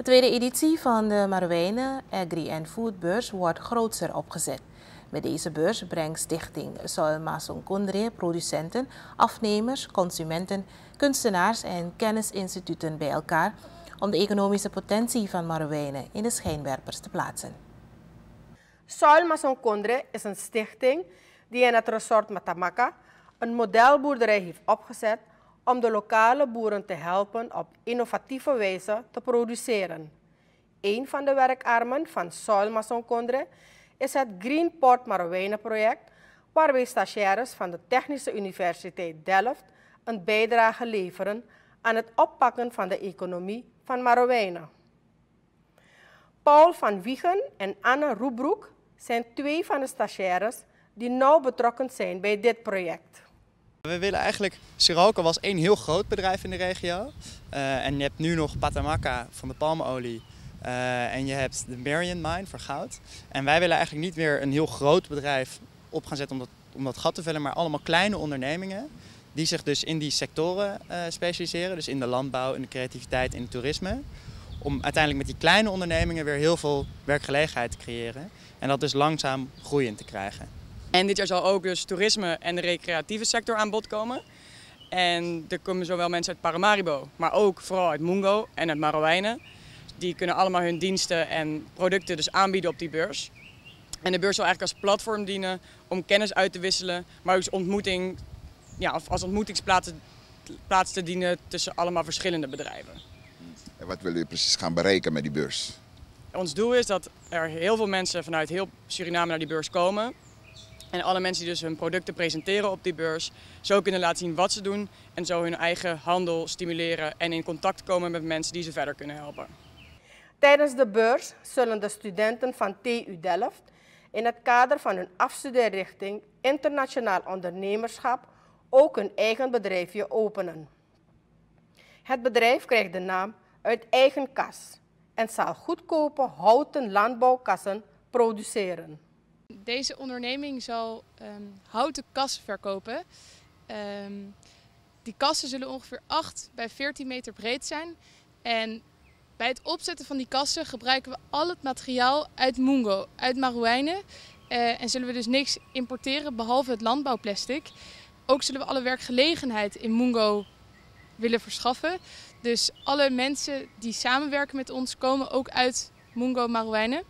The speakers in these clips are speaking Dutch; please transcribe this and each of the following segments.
De tweede editie van de Marowijnen Agri- Food Beurs wordt grootser opgezet. Met deze beurs brengt stichting Soil Mason Kondre producenten, afnemers, consumenten, kunstenaars en kennisinstituten bij elkaar om de economische potentie van Marowijnen in de schijnwerpers te plaatsen. Soil Mason Kondre is een stichting die in het resort Matamaka een modelboerderij heeft opgezet om de lokale boeren te helpen op innovatieve wijze te produceren. Een van de werkarmen van Soil Mason Kondre is het Greenport Marowijnen project, waarbij stagiaires van de Technische Universiteit Delft een bijdrage leveren aan het oppakken van de economie van Marowijnen. Paul van Wiegen en Anne Roebroek zijn twee van de stagiaires die nauw betrokken zijn bij dit project. We willen eigenlijk, Sirocco was één heel groot bedrijf in de regio. En je hebt nu nog Patamaka van de palmolie. En je hebt de Marion Mine voor goud. En wij willen eigenlijk niet weer een heel groot bedrijf op gaan zetten om dat gat te vullen, maar allemaal kleine ondernemingen die zich dus in die sectoren specialiseren. Dus in de landbouw, in de creativiteit, in het toerisme. Om uiteindelijk met die kleine ondernemingen weer heel veel werkgelegenheid te creëren. En dat dus langzaam groeiend te krijgen. En dit jaar zal ook dus toerisme en de recreatieve sector aan bod komen. En er komen zowel mensen uit Paramaribo, maar ook vooral uit Mungo en uit Marowijnen. Die kunnen allemaal hun diensten en producten dus aanbieden op die beurs. En de beurs zal eigenlijk als platform dienen om kennis uit te wisselen, maar ook als ontmoetingsplaats te dienen tussen allemaal verschillende bedrijven. En wat willen jullie precies gaan bereiken met die beurs? Ons doel is dat er heel veel mensen vanuit heel Suriname naar die beurs komen. En alle mensen die dus hun producten presenteren op die beurs zo kunnen laten zien wat ze doen en zo hun eigen handel stimuleren en in contact komen met mensen die ze verder kunnen helpen. Tijdens de beurs zullen de studenten van TU Delft in het kader van hun afstudeerrichting Internationaal Ondernemerschap ook hun eigen bedrijfje openen. Het bedrijf krijgt de naam Uit Eigen Kas en zal goedkope houten landbouwkassen produceren. Deze onderneming zal houten kassen verkopen. Die kassen zullen ongeveer 8 bij 14 meter breed zijn. En bij het opzetten van die kassen gebruiken we al het materiaal uit Mungo, uit Marowijnen. En zullen we dus niks importeren behalve het landbouwplastic. Ook zullen we alle werkgelegenheid in Mungo willen verschaffen. Dus alle mensen die samenwerken met ons komen ook uit Mungo Marowijnen.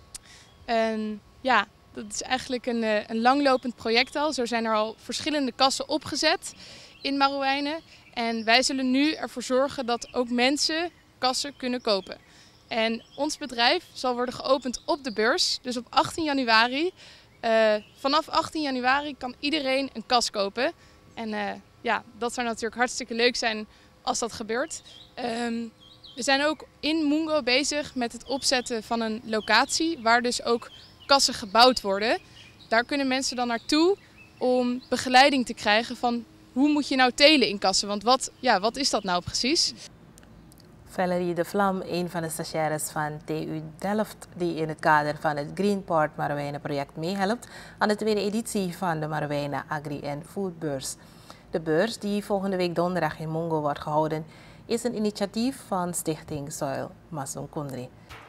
Ja, dat is eigenlijk een langlopend project al. Zo zijn er al verschillende kassen opgezet in Marowijnen. En wij zullen nu ervoor zorgen dat ook mensen kassen kunnen kopen. En ons bedrijf zal worden geopend op de beurs, dus op 18 januari. Vanaf 18 januari kan iedereen een kas kopen. En ja, dat zou natuurlijk hartstikke leuk zijn als dat gebeurt. We zijn ook in Mungo bezig met het opzetten van een locatie waar dus ook kassen gebouwd worden. Daar kunnen mensen dan naartoe om begeleiding te krijgen van hoe moet je nou telen in kassen. Want wat is dat nou precies? Valerie de Vlam, een van de stagiaires van TU Delft, die in het kader van het Greenport Marowijnen project meehelpt aan de tweede editie van de Marowijnen Agri- Food Beurs. De beurs, die volgende week donderdag in Mungo wordt gehouden, is een initiatief van stichting Soil Mason Kondre.